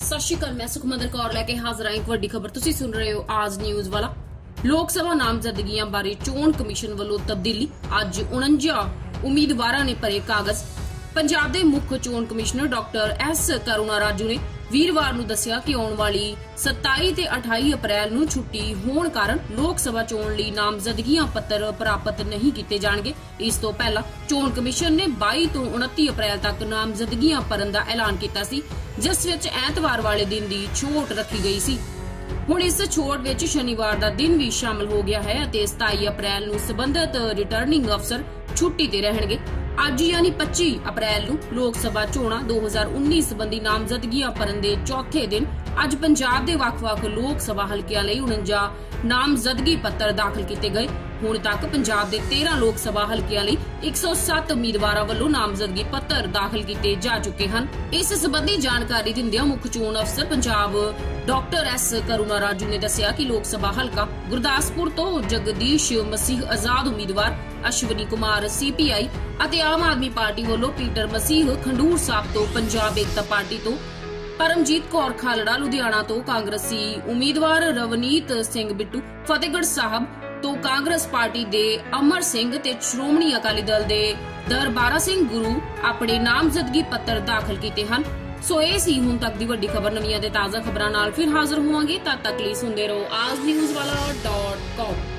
ਸਤਿ ਸ਼੍ਰੀ ਅਕਾਲ। ਮੈਂ ਸੁਖਮੰਦਰ ਕੌਰ ਲੈ ਕੇ ਹਾਜ਼ਰ ਹਾਂ ਇੱਕ ਵੱਡੀ ਖਬਰ। ਤੁਸੀਂ ਸੁਣ ਰਹੇ ਹੋ ਆਜ ਨਿਊਜ਼ ਵਾਲਾ। ਲੋਕ ਸਭਾ ਨਾਮਜ਼ਦਗੀਆਂ ਬਾਰੇ ਚੋਣ ਕਮਿਸ਼ਨ ਵੱਲੋਂ ਤਬਦੀਲੀ। ਅੱਜ 49 ਉਮੀਦਵਾਰਾਂ ਨੇ ਭਰੇ ਕਾਗਜ਼। ਪੰਜਾਬ ਦੇ ਮੁੱਖ ਚੋਣ commissioner doctor S Karuna Raju ਨੇ ਵੀਰਵਾਰ ਨੂੰ ਦੱਸਿਆ ਕਿ ਆਉਣ ਵਾਲੀ 27 ਤੇ 28 ਅਪ੍ਰੈਲ ਨੂੰ ਛੁੱਟੀ ਹੋਣ ਕਾਰਨ ਲੋਕ ਸਭਾ ਚੋਣ ਲਈ ਨਾਮਜ਼ਦਗੀਆਂ ਪੱਤਰ ਪ੍ਰਾਪਤ ਨਹੀਂ ਕੀਤੇ ਜਾਣਗੇ। ਇਸ ਤੋਂ ਪਹਿਲਾਂ ਚੋਣ ਕਮਿਸ਼ਨ ਨੇ 22 ਤੋਂ 29 ਅਪ੍ਰੈਲ ਤੱਕ ਨਾਮਜ਼ਦਗੀਆਂ ਭਰਨ ਦਾ ਐਲਾਨ ਕੀਤਾ ਸੀ, ਜਿਸ ਵਿੱਚ ਐਤਵਾਰ ਵਾਲੇ ਦਿਨ ਦੀ ਛੋਟ ਰੱਖੀ ਗਈ ਸੀ। ਹੁਣ ਇਸ ਛੋਟ ਵਿੱਚ ਸ਼ਨੀਵਾਰ ਦਾ ਦਿਨ ਵੀ ਸ਼ਾਮਲ ਹੋ ਗਿਆ ਹੈ ਅਤੇ 27 ਅਪ੍ਰੈਲ ਨੂੰ ਸਬੰਧਤ ਰਿਟਰਨਿੰਗ ਅਫਸਰ ਛੁੱਟੀ ਤੇ ਰਹਿਣਗੇ। ਅੱਜ ਯਾਨੀ 25 ਅਪ੍ਰੈਲ ਨੂੰ ਲੋਕ ਸਭਾ ਚੋਣਾਂ 2019 ਸੰਬੰਧੀ ਨਾਮਜ਼ਦਗੀਆਂ ਭਰਨ ਦੇ ਚੌਥੇ ਦਿਨ ਅੱਜ ਪੰਜਾਬ ਦੇ ਵੱਖ-ਵੱਖ ਲੋਕ ਸਭਾ ਹਲਕਿਆਂ ਲਈ 49 ਨਾਮਜ਼ਦਗੀ ਪੱਤਰ ਦਾਖਲ ਕੀਤੇ ਗਏ। ਹੁਣ ਤੱਕ ਪੰਜਾਬ ਦੇ 13 ਲੋਕ ਸਭਾ ਹਲਕਿਆਂ ਲਈ 107 ਉਮੀਦਵਾਰਾਂ ਵੱਲੋਂ ਨਾਮਜ਼ਦਗੀ ਪੱਤਰ ਦਾਖਲ ਕੀਤੇ ਜਾ ਚੁੱਕੇ ਹਨ। ਇਸ ਸੰਬੰਧੀ ਜਾਣਕਾਰੀ ਦਿੰਦਿਆਂ ਮੁੱਖ ਚੋਣ ਅਫਸਰ ਪੰਜਾਬ ਡਾਕਟਰ ਐਸ ਕਰੁਣਾ ਰਾਜੂ ਨੇ ਦੱਸਿਆ ਕਿ ਲੋਕ ਸਭਾ ਹਲਕਾ ਗੁਰਦਾਸਪੁਰ ਤੋਂ ਜਗਦੀਸ਼ ਮਸੀਹ ਆਜ਼ਾਦ ਉਮੀਦਵਾਰ, ਅਸ਼ਵਨੀ ਕੁਮਾਰ CPI ਅਤੇ ਆਮ ਆਦਮੀ ਪਾਰਟੀ ਵੱਲੋਂ ਪੀਟਰ ਮਸੀਹ ਖੰਡੂਰ ਸਾਹਿਬ ਤੋਂ, ਪੰਜਾਬ ਏਕਤਾ ਪਾਰਟੀ ਤੋਂ ਪਰਮਜੀਤ ਕੌਰ ਖਾਲੜਾ ਲੁਧਿਆਣਾ ਤੋਂ, ਕਾਂਗਰਸੀ ਉਮੀਦਵਾਰ ਰਵਨੀਤ ਸਿੰਘ ਬਿੱਟੂ ਫਤਿਹਗੜ੍ਹ ਸਾਹਿਬ ਤੋਂ, ਕਾਂਗਰਸ ਪਾਰਟੀ ਦੇ ਅਮਰ ਸਿੰਘ ਤੇ ਸ਼੍ਰੋਮਣੀ ਅਕਾਲੀ ਦਲ ਦੇ ਦਰਬਾਰਾ ਸਿੰਘ ਗੁਰੂ ਆਪਣੇ ਨਾਮਜ਼ਦਗੀ ਪੱਤਰ ਦਾਖਲ ਕੀਤੇ ਹਨ। ਸੋ ਇਹ ਸੀ ਹੁਣ ਤੱਕ ਦੀ ਵੱਡੀ ਖਬਰ। ਨਵੀਆਂ ਤੇ ਤਾਜ਼ਾ ਖਬਰਾਂ ਨਾਲ ਫਿਰ ਹਾਜ਼ਰ ਹੋਵਾਂਗੇ। ਤਦ ਤੱਕ ਲਈ ਸੁਣਦੇ ਰਹੋ aajnewswala.com।